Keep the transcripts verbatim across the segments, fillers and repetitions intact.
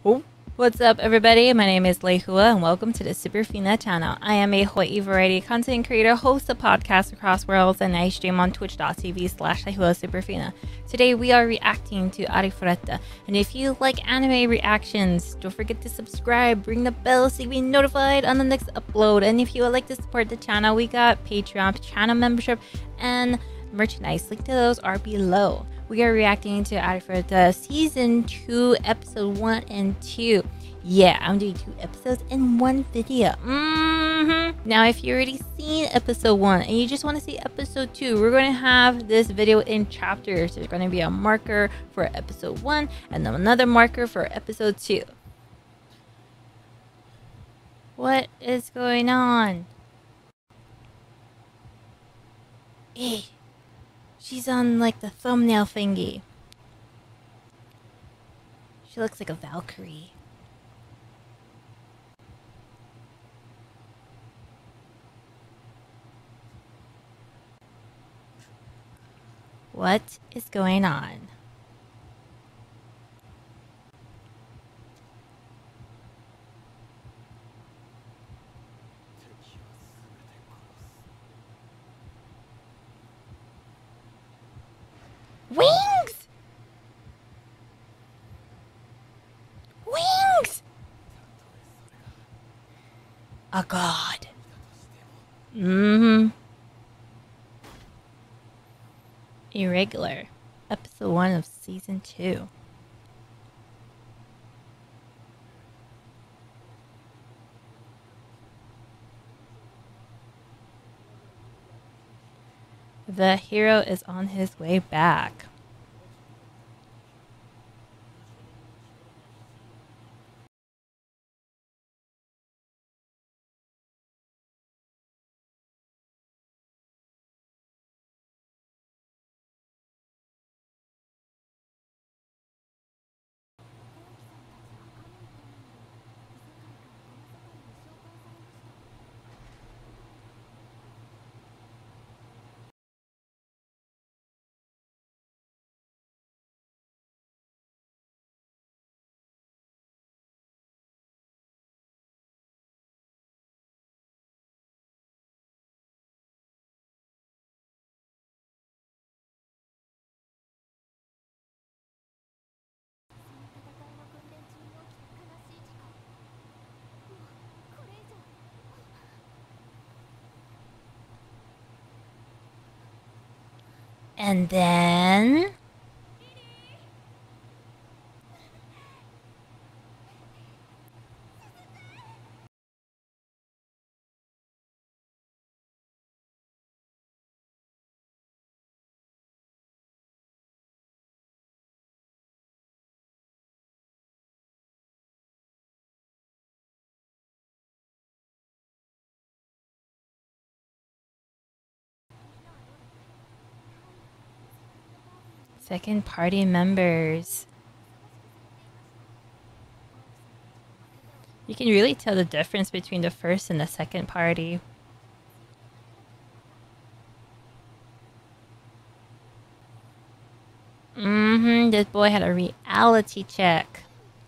Oh. What's up, everybody? My name is Lehua, and welcome to the Superfina Channel. I am a Hawaii variety content creator, host of podcasts across worlds, and I stream on twitch.tv slash Lehua Superfina. Today, we are reacting to Arifureta, and if you like anime reactions, don't forget to subscribe, ring the bell so you be notified on the next upload. And if you would like to support the channel, we got Patreon, channel membership, and merchandise. Link to those are below. We are reacting to Arifureta season two, episode one and two. Yeah, I'm doing two episodes in one video. Mm-hmm. Now, if you already seen episode one and you just want to see episode two, we're going to have this video in chapters. There's going to be a marker for episode one and then another marker for episode two. What is going on? Hey, she's on like the thumbnail thingy. She looks like a Valkyrie. What is going on? Wings! Wings! A god. Mm-hmm. Irregular. Episode one of season two. The hero is on his way back. And then... second party members. You can really tell the difference between the first and the second party. Mm-hmm. This boy had a reality check.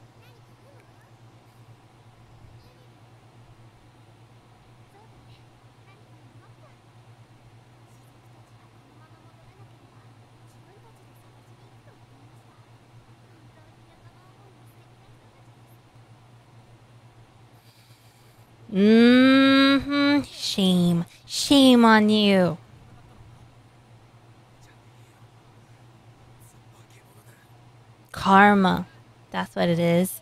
Mm-hmm. Shame. Shame on you. Karma. That's what it is.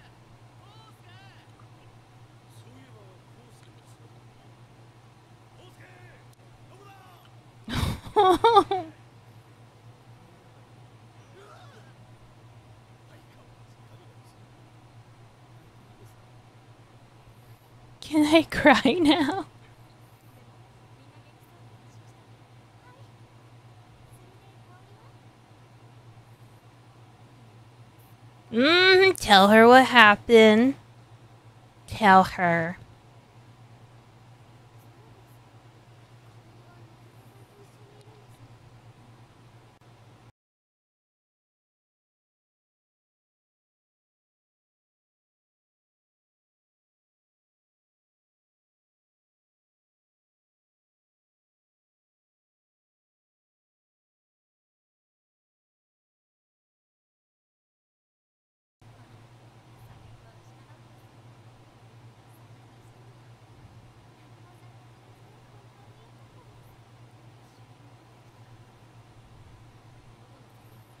Can I cry now? Mm, tell her what happened. Tell her.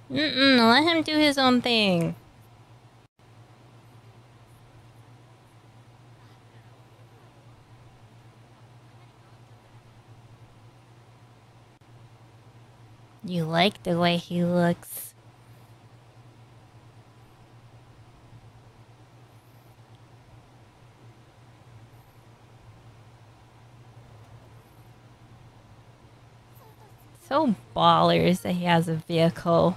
Mm-mm, let him do his own thing. You like the way he looks. So ballers that he has a vehicle.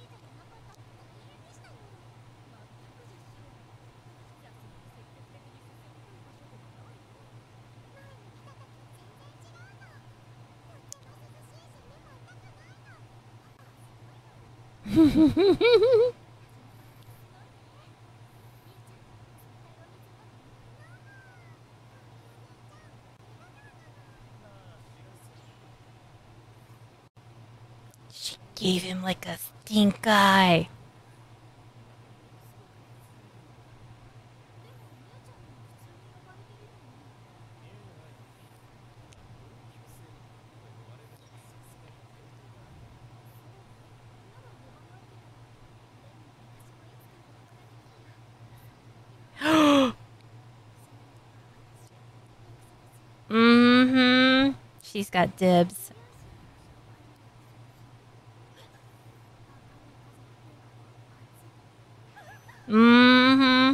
She gave him like a stink eye. Mm-hmm. She's got dibs. Mm-hmm.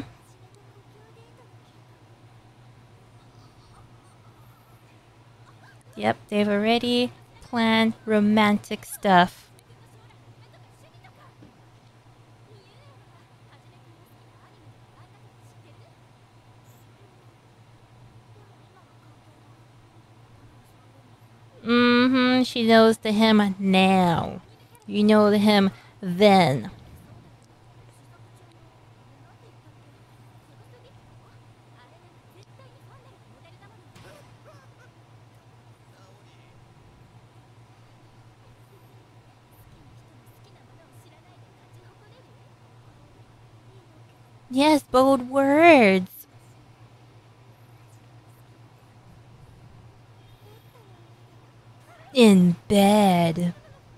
Yep, they've already planned romantic stuff. Mm-hmm. She knows the him now. You know the him then. Yes, bold words. In bed.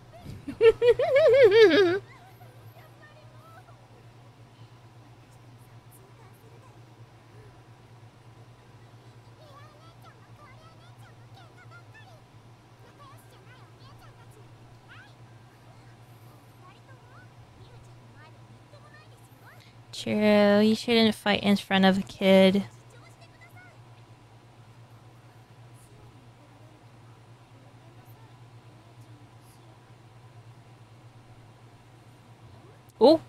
True, you shouldn't fight in front of a kid. Oh!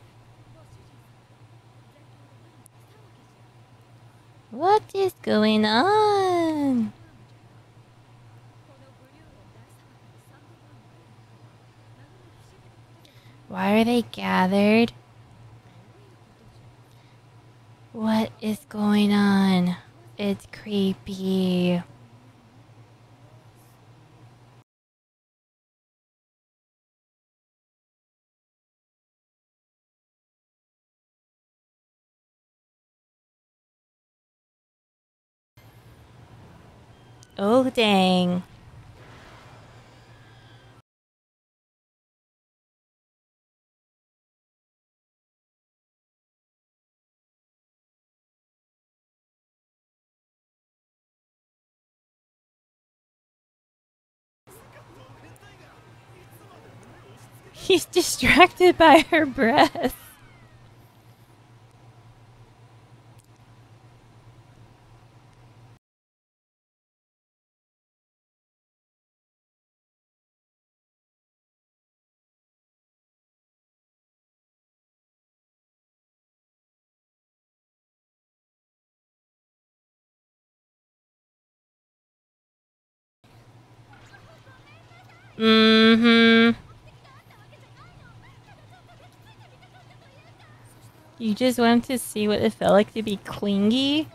What is going on? Why are they gathered? What is going on? It's creepy. Oh, dang. He's distracted by her breath. Mm-hmm. You just wanted to see what it felt like to be clingy?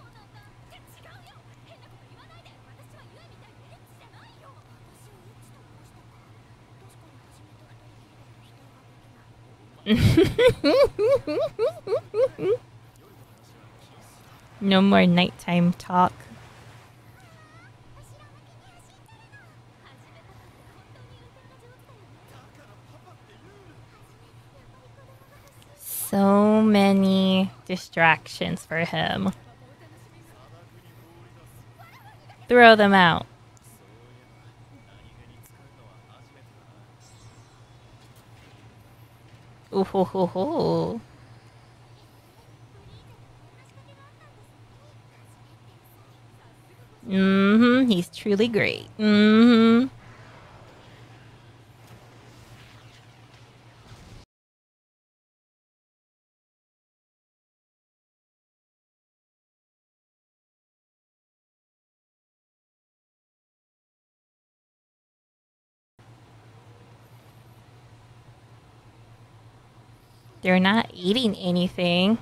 No more nighttime talk. So many distractions for him. Throw them out. Ooh ho ho ho. Mm-hmm. He's truly great. Mm-hmm. They're not eating anything.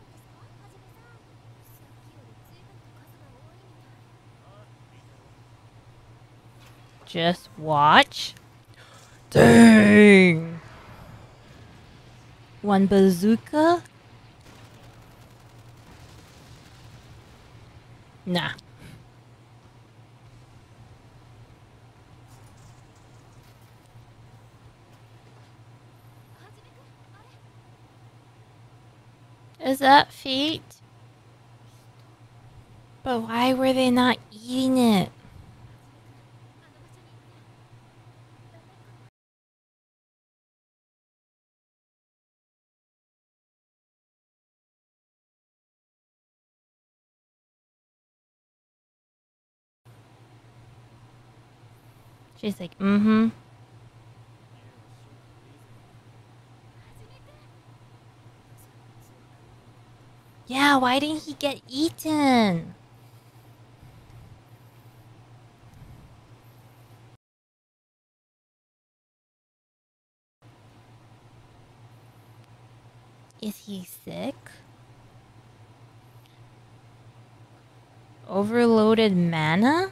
Just watch. Dang. One bazooka? Nah. Is that feet? But why were they not eating it? She's like, mm-hmm. Yeah, why didn't he get eaten? Is he sick? Overloaded mana?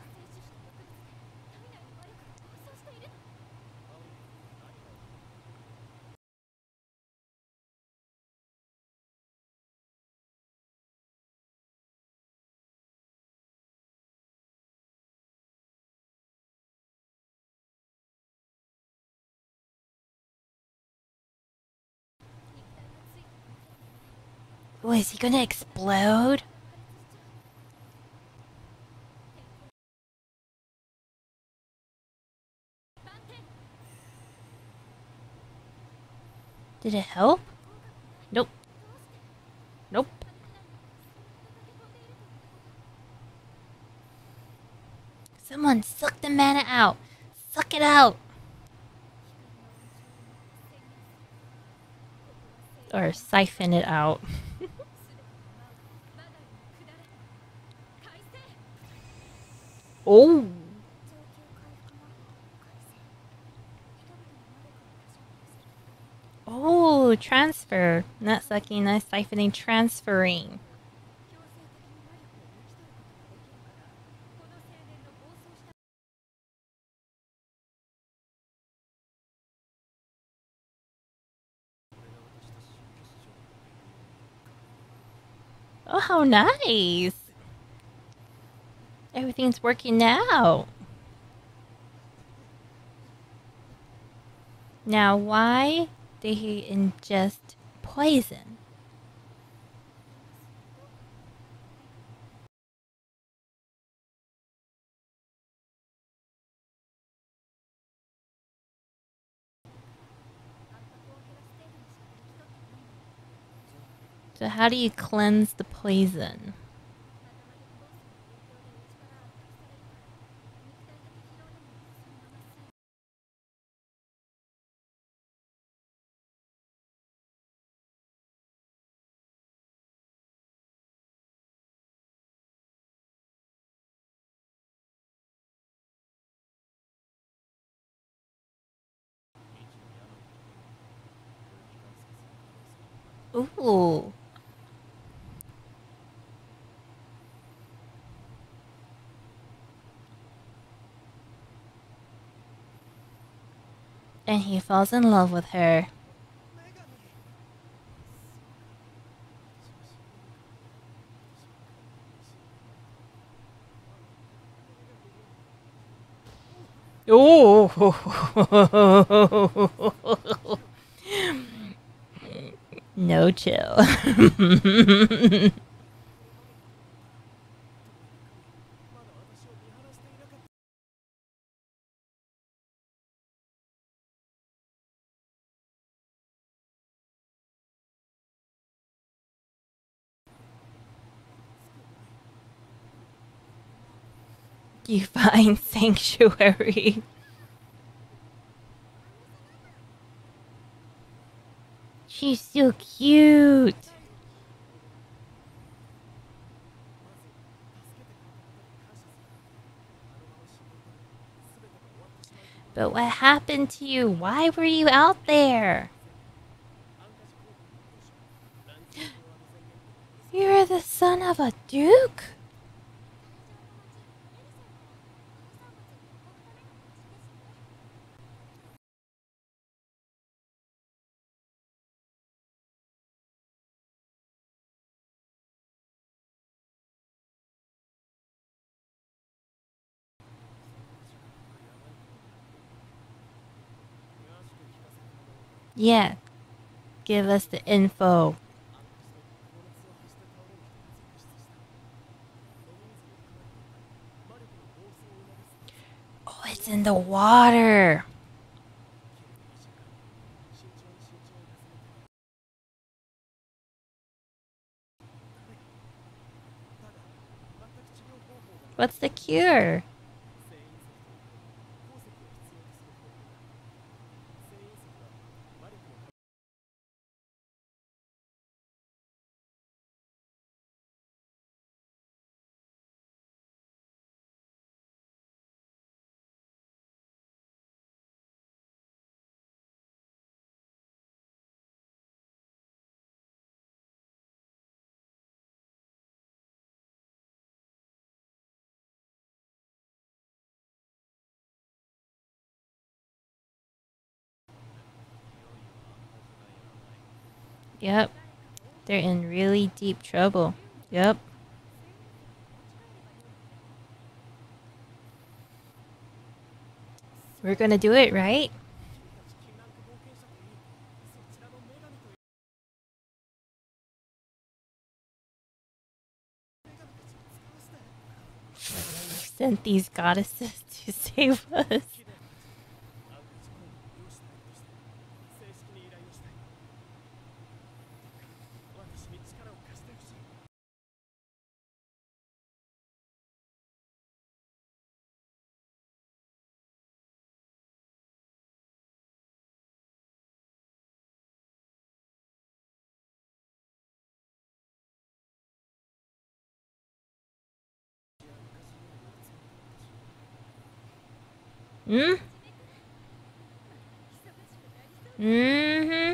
Oh, is he gonna explode? Did it help? Nope. Nope. Someone suck the mana out. Suck it out. Or siphon it out. Oh. Oh, transfer. Not sucking, not siphoning, transferring. Oh, how nice. Everything's working now. Now, why did he ingest poison? So how do you cleanse the poison? Ooh. And he falls in love with her. Oh. no chill. You find sanctuary. She's so cute. But what happened to you? Why were you out there? You're the son of a duke? Yeah. Give us the info. Oh, it's in the water. What's the cure? Yep. They're in really deep trouble. Yep. We're gonna do it, right? Sent these goddesses to save us. Hmm? Mm-hmm.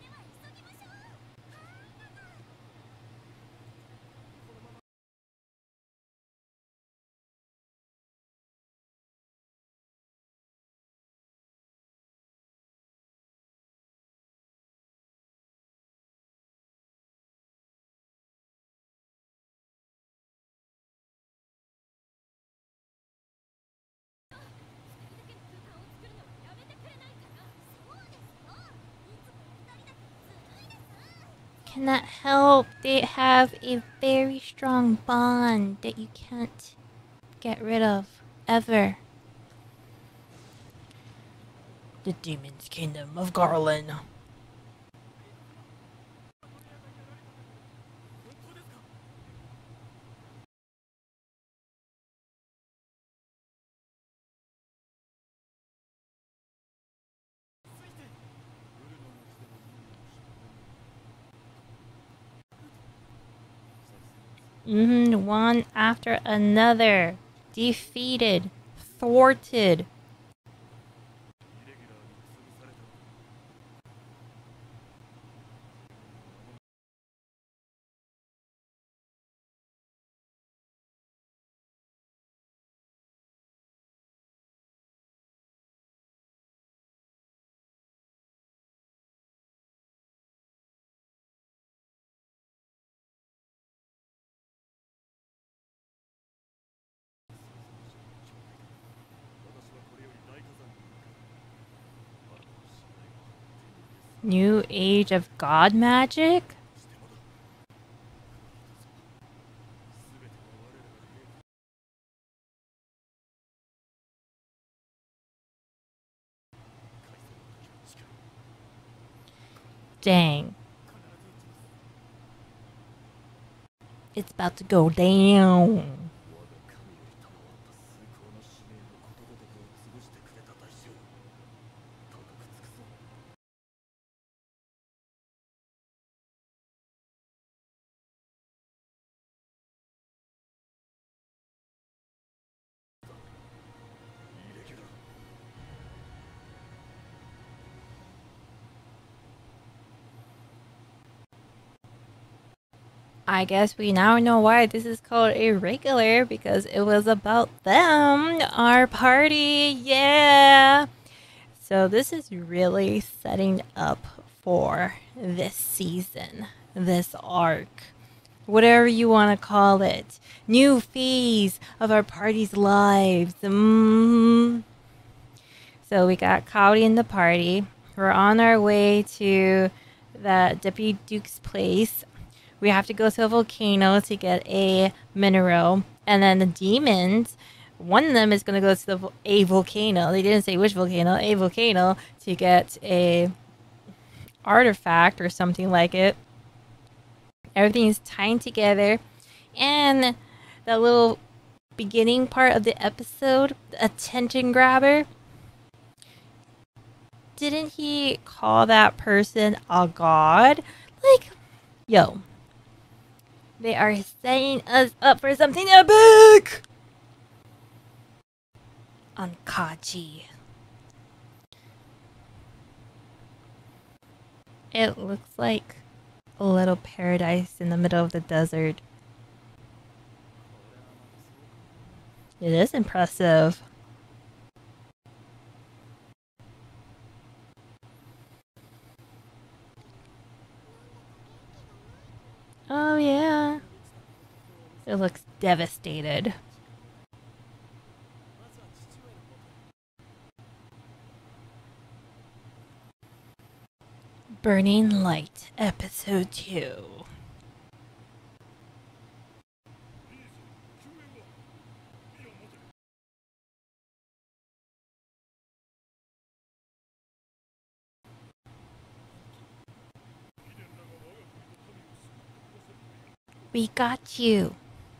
Cannot help. They have a very strong bond that you can't get rid of. Ever. The Demon's Kingdom of Garland. Mm-hmm. One after another. Defeated. Thwarted. New age of god magic? Dang. It's about to go down. I guess we now know why this is called a regular, because it was about them, our party, yeah. So this is really setting up for this season, this arc, whatever you want to call it. New phase of our party's lives. Mm. So we got Kaori in the party. We're on our way to the Deputy Duke's place. We have to go to a volcano to get a mineral. And then the demons, one of them is going to go to the, a volcano. They didn't say which volcano. A volcano to get a artifact or something like it. Everything's tying together. And that little beginning part of the episode, the attention grabber. Didn't he call that person a god? Like, yo. They are setting us up for something epic! On Kaji. It looks like a little paradise in the middle of the desert. It is impressive. Oh yeah. It looks devastated. Burning Light, episode two. We got you.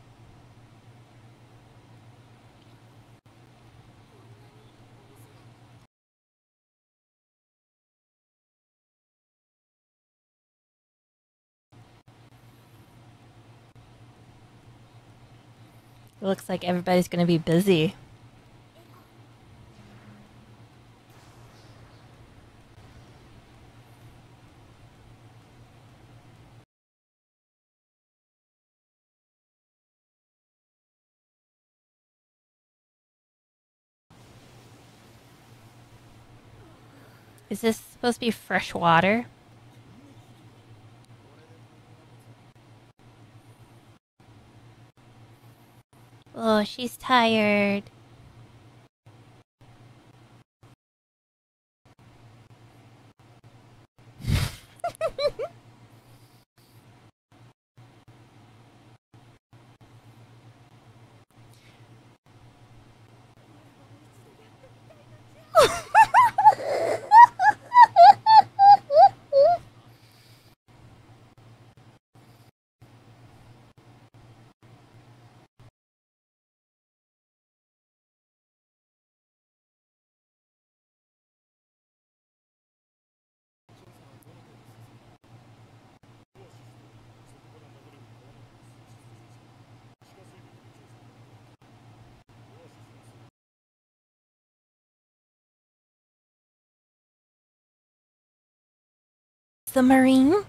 It looks like everybody's going to be busy. Is this supposed to be fresh water? Oh, she's tired. Submarine?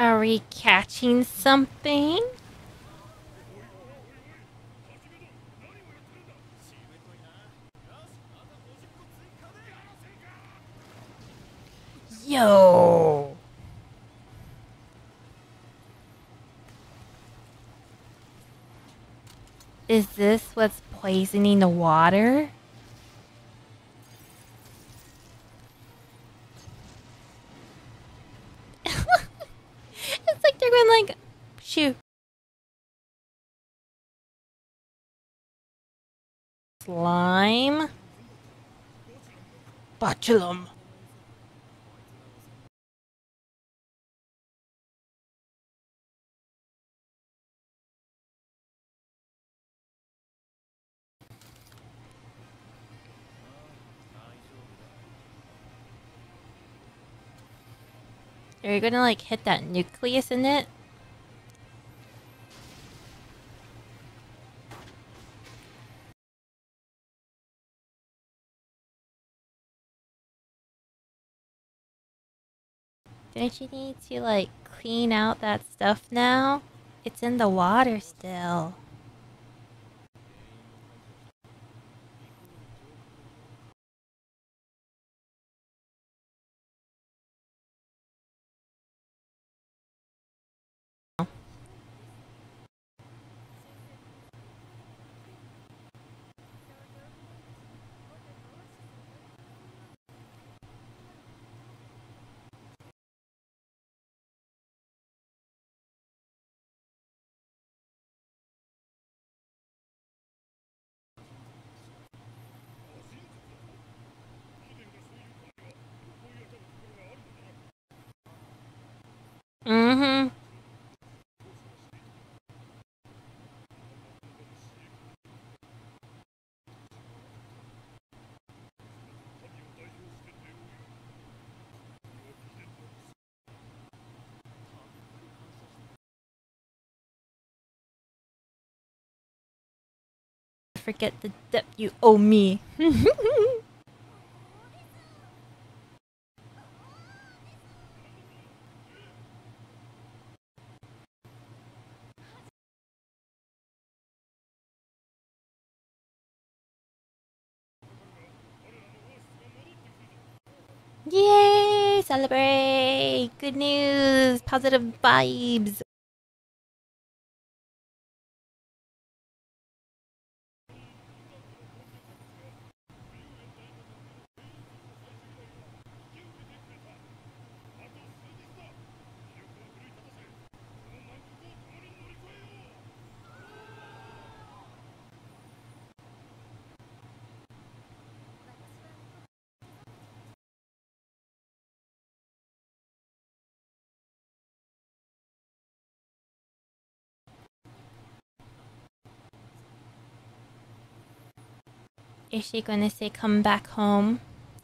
Are we catching something? Yo! Is this what's poisoning the water? It's like they're going like, shoot. Slime. Botulum. Are you gonna like hit that nucleus in it? Don't you need to like clean out that stuff now? It's in the water still. Mm-hmm. Forget the debt you owe me. Yay! Celebrate! Good news! Positive vibes! Is she gonna say come back home?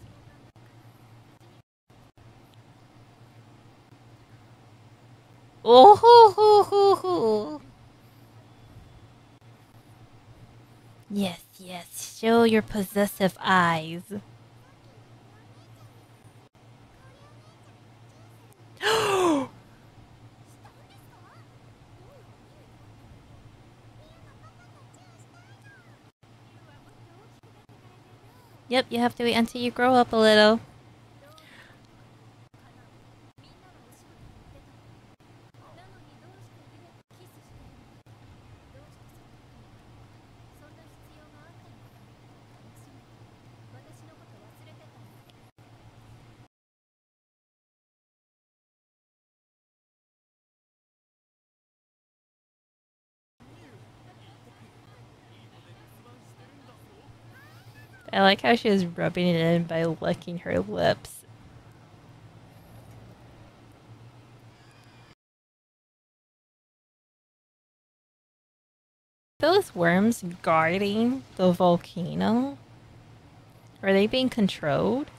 Oh hoo hoo hoo hoo! Yes, yes, show your possessive eyes. Yep, you have to wait until you grow up a little. I like how she was rubbing it in by licking her lips. Those worms guarding the volcano? Are they being controlled?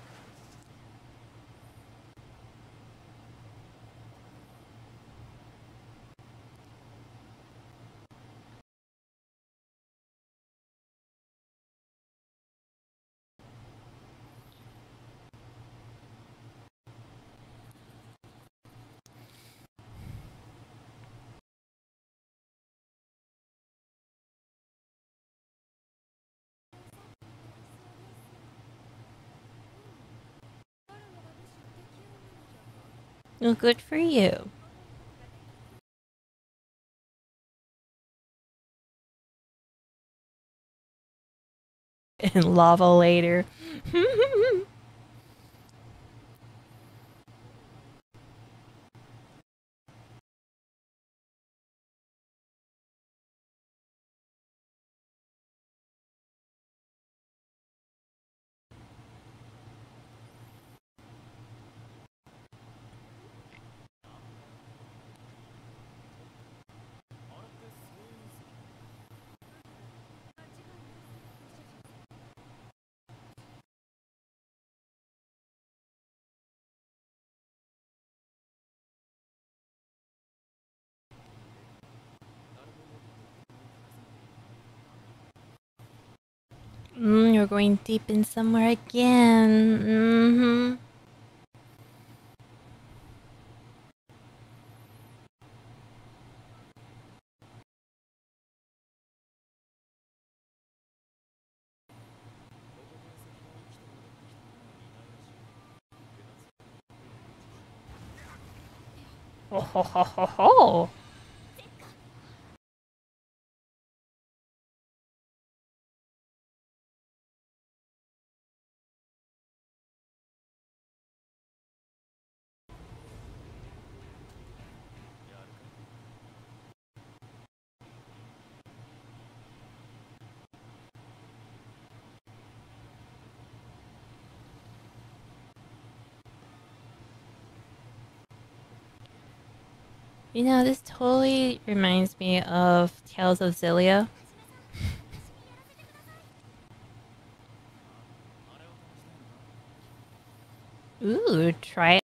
Well, good for you. And lava later. Mm, you're going deep in somewhere again. Mm-hmm. Ho ho ho ho ho. You know, this totally reminds me of Tales of Zillia. Ooh, try it.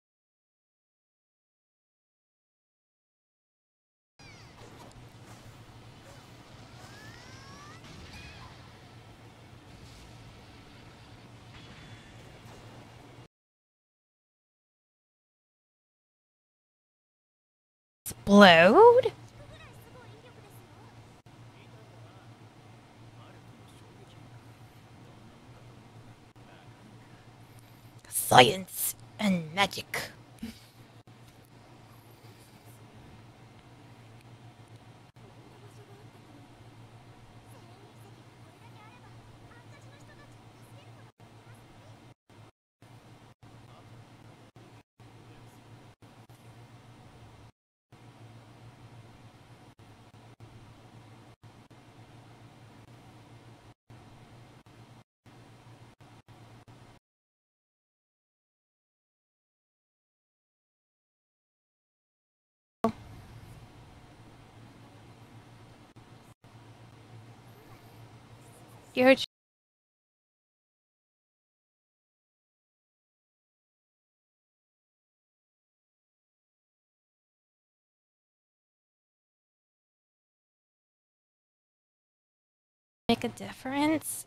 Explode? Science and magic. Your make a difference?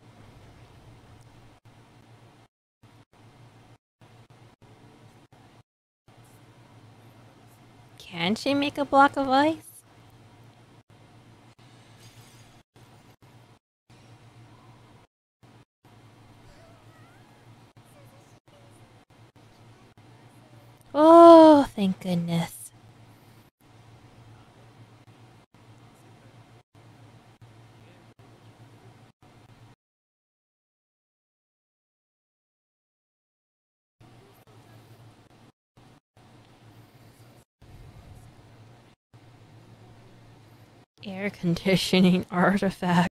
Can she make a block of ice? Oh, thank goodness. Air conditioning artifact.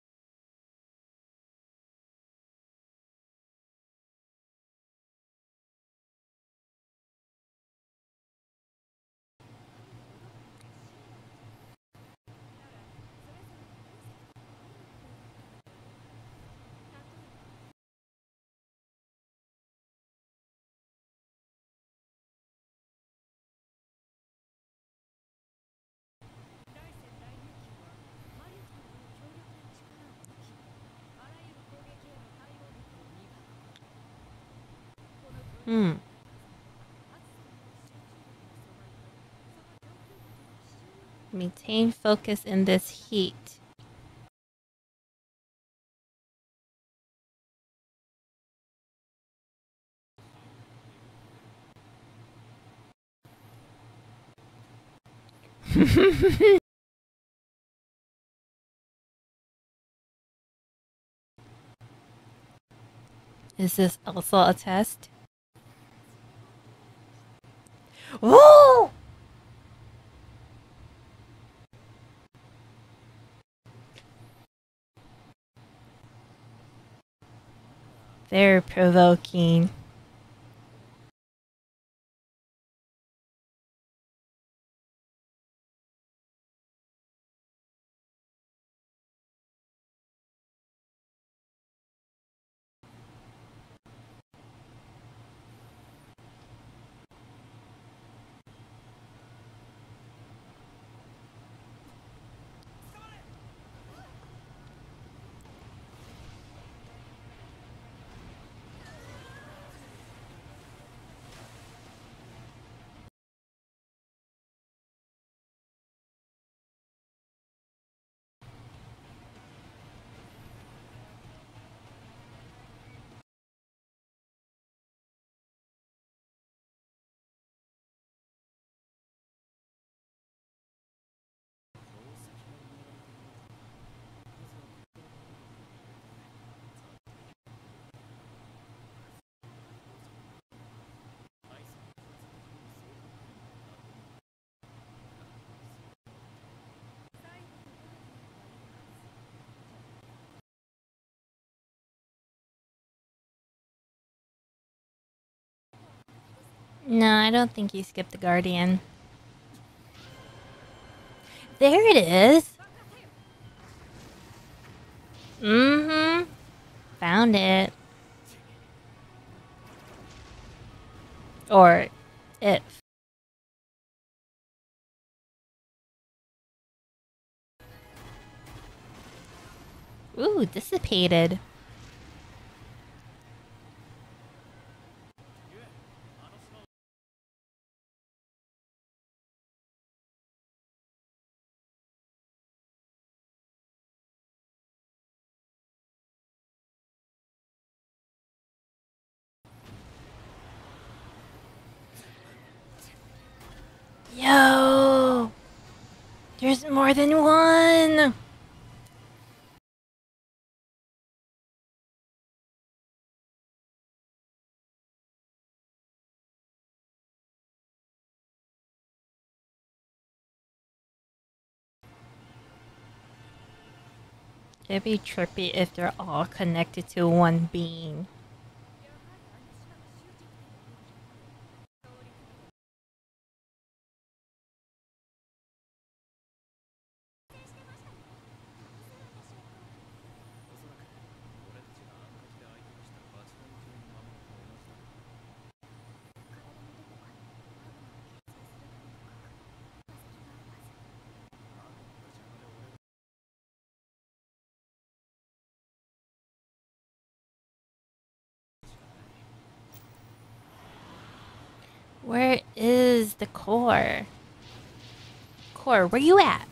Hmm. Maintain focus in this heat. Is this also a test? Woo! Very provoking. No, I don't think you skipped the Guardian. There it is. Mm-hmm. Found it. Or it. Ooh, dissipated. Yo! There's more than one! It'd be trippy if they're all connected to one being. Where is the core? Core, where you at?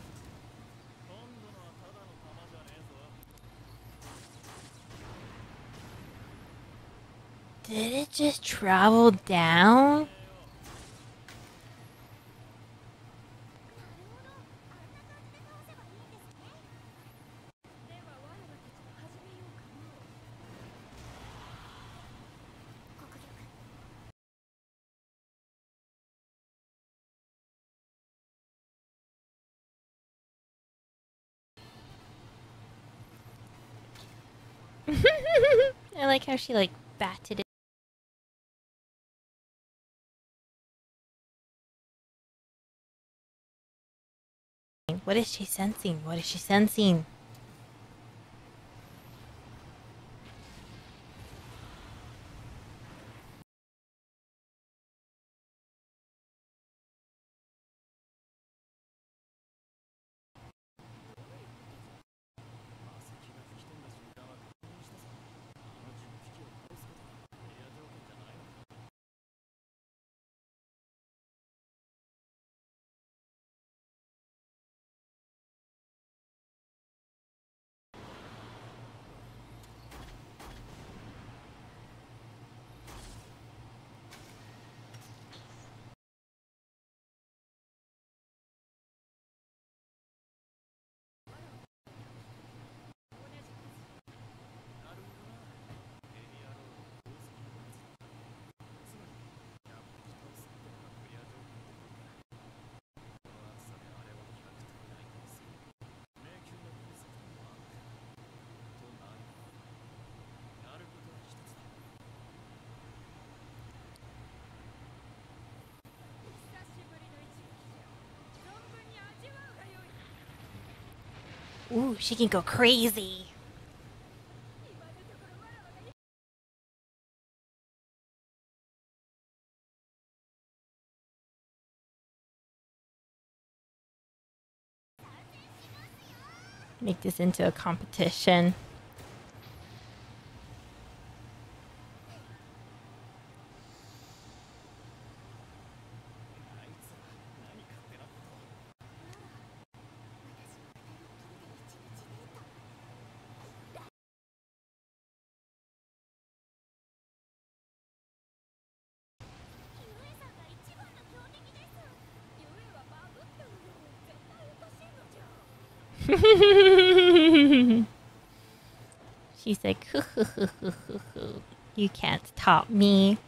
Did it just travel down? I like how she like batted it. What is she sensing? What is she sensing? Ooh, she can go crazy. Make this into a competition. She's like, hoo, hoo, hoo, hoo, hoo, hoo. You can't top me.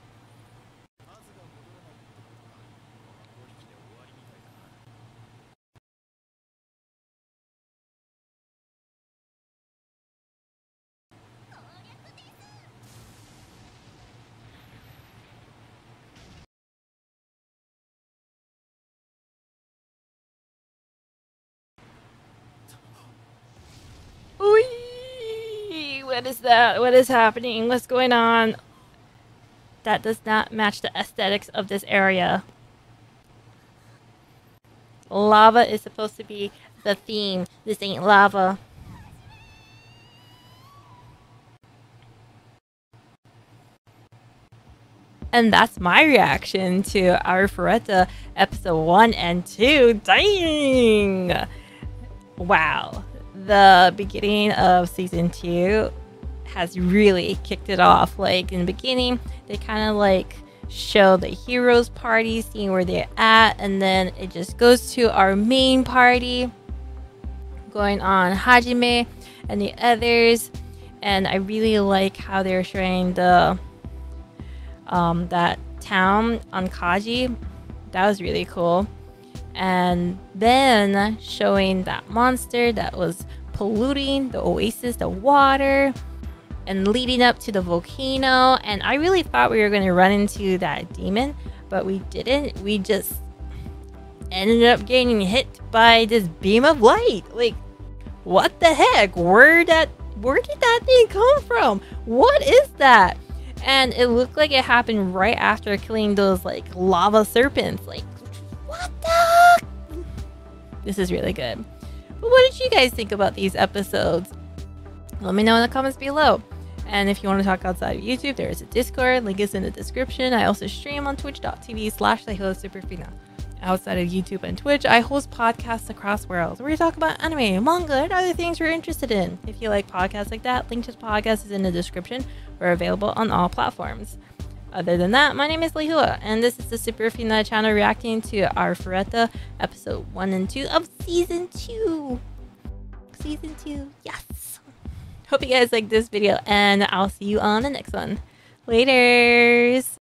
Ooh, what is that? What is happening? What's going on? That does not match the aesthetics of this area. Lava is supposed to be the theme. This ain't lava. And that's my reaction to Arifureta episode one and two. Dang! Wow. The beginning of season two has really kicked it off. Like in the beginning, they kind of like show the heroes party, seeing where they're at, and then it just goes to our main party going on, Hajime and the others. And I really like how they're showing the um, that town on Kaji. That was really cool. And then showing that monster that was polluting the Oasis, the water, and leading up to the volcano. And I really thought we were going to run into that demon, but we didn't. We just ended up getting hit by this beam of light. Like, what the heck? Where that? Where did that thing come from? What is that? And it looked like it happened right after killing those like lava serpents. Like, what the heck? This is really good. But what did you guys think about these episodes? Let me know in the comments below. And if you want to talk outside of YouTube, there is a Discord. Link is in the description. I also stream on twitch.tv slash Superfina. Outside of YouTube and Twitch, I host podcasts across worlds where we talk about anime, manga, and other things we're interested in. If you like podcasts like that, link to the podcast is in the description. We're available on all platforms. Other than that, my name is Lehua, and this is the Superfina Channel reacting to Arifureta episode one and two of season two. Season two, yes. Hope you guys like this video, and I'll see you on the next one. Laters.